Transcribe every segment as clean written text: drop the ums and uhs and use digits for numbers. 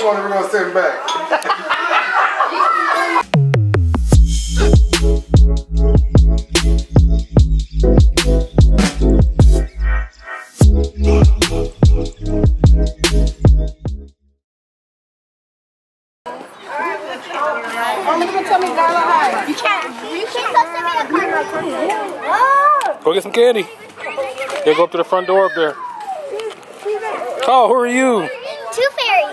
one we're gonna send back. Go get some candy. Yeah, go up to the front door up there. Oh, who are you? Tooth Fairy.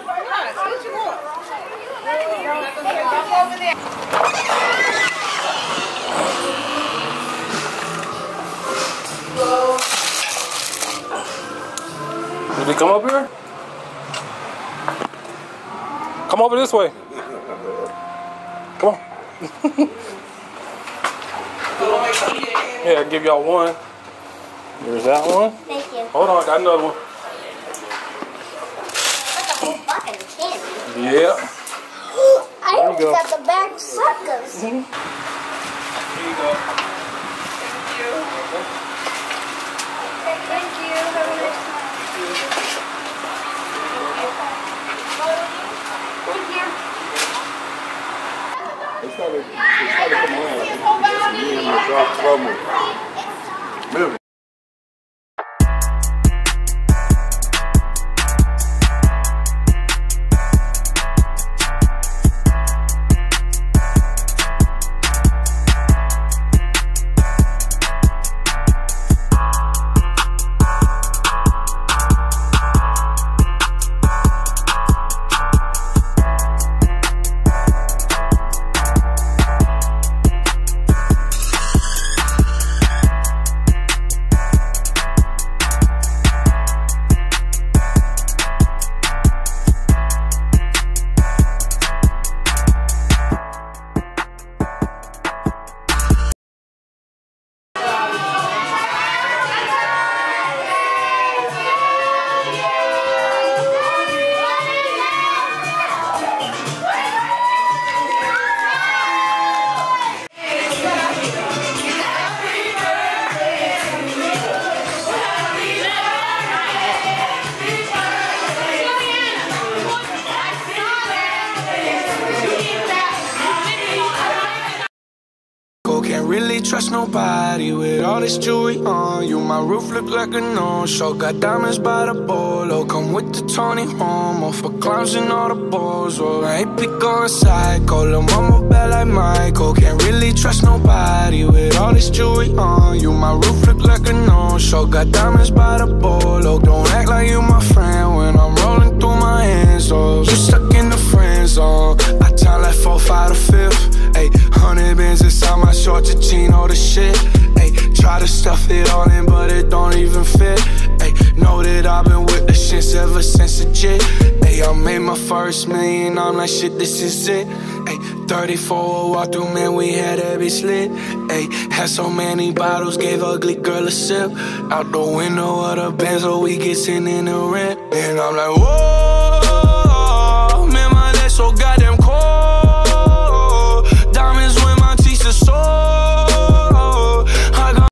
Did we come up here? Come over this way. Come on. Yeah, I'll give y'all one. There's that one. Thank you. Hold on, I got another one. That's a whole bucket of candy. Yeah. I only got the bag of suckers. Here you go. Thank you. Have a nice time. Thank you. It's not to come around. Me and my drop trouble. Move. Can't really trust nobody with all this jewelry on you. My roof look like a no-show. Got diamonds by the bolo. Come with the Tony Homo for clowns and all the balls. Oh, I ain't be going psycho. Lil' mama bad like Michael. Can't really trust nobody with all this jewelry on you. My roof look like a no-show. Got diamonds by the bolo. Don't act like you my friend when I'm rolling through my hands. Oh, you stuck in the friend zone. I time like 4, 5 to 5th. Ayy, 100 bands inside my shorts, a chino the shit. Ayy, try to stuff it all in, but it don't even fit. Ayy, know that I've been with the shits ever since the jit. Ayy, I made my first million, I'm like, shit, this is it. Ayy, 34 walk through, man, we had every slit. Ayy, had so many bottles, gave ugly girl a sip. Out the window of the Benz, so we get sitting in the rent. And I'm like, whoa.